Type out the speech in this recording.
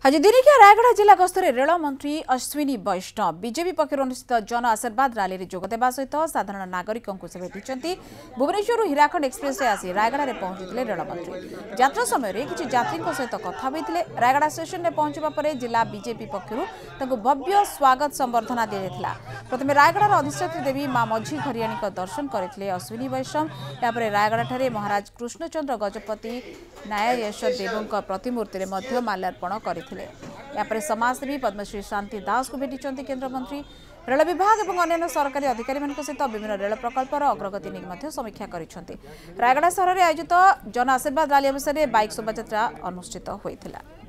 आज दिनिकिया रायगढ़ जिला गस्तरे रेल मंत्री अश्विनी वैष्णव बीजेपी पक्षर अनुष्ठित जन आशीर्वाद रैली में जोगदेवा सहित साधारण नागरिकों से भेटी भुवनेश्वर हीराखंड एक्सप्रेस आसी रायगढ़ में पहुंची रेल मंत्री यात्रा समय किसी यात्री सहित कथा होते रायगढ़ स्टेशन में पहुंचा पर जिला बीजेपी पक्षर भव्य स्वागत संबर्धना दी जाता। प्रथम रायगढ़ अधिष्ठात्री देवी मां मझी घरियाणी दर्शन करते अश्विनी वैष्णव यापर रायगढ़ महाराज कृष्णचंद्र गजपति न्याययश देवों प्रतिमूर्ति में माल्यार्पण करते यापर समाजसेवी पद्मश्री शांति दास को भेटी केन्द्रमंत्री रेल विभाग और अन्य सरकारी अधिकारी सहित विभिन्न रेल प्रकल्पर अग्रगति नहीं समीक्षा कर रायगढ़ सहर में आयोजित जन आशीर्वाद रैली अवसर में बाइक शोभायात्रा अनुष्ठित होता।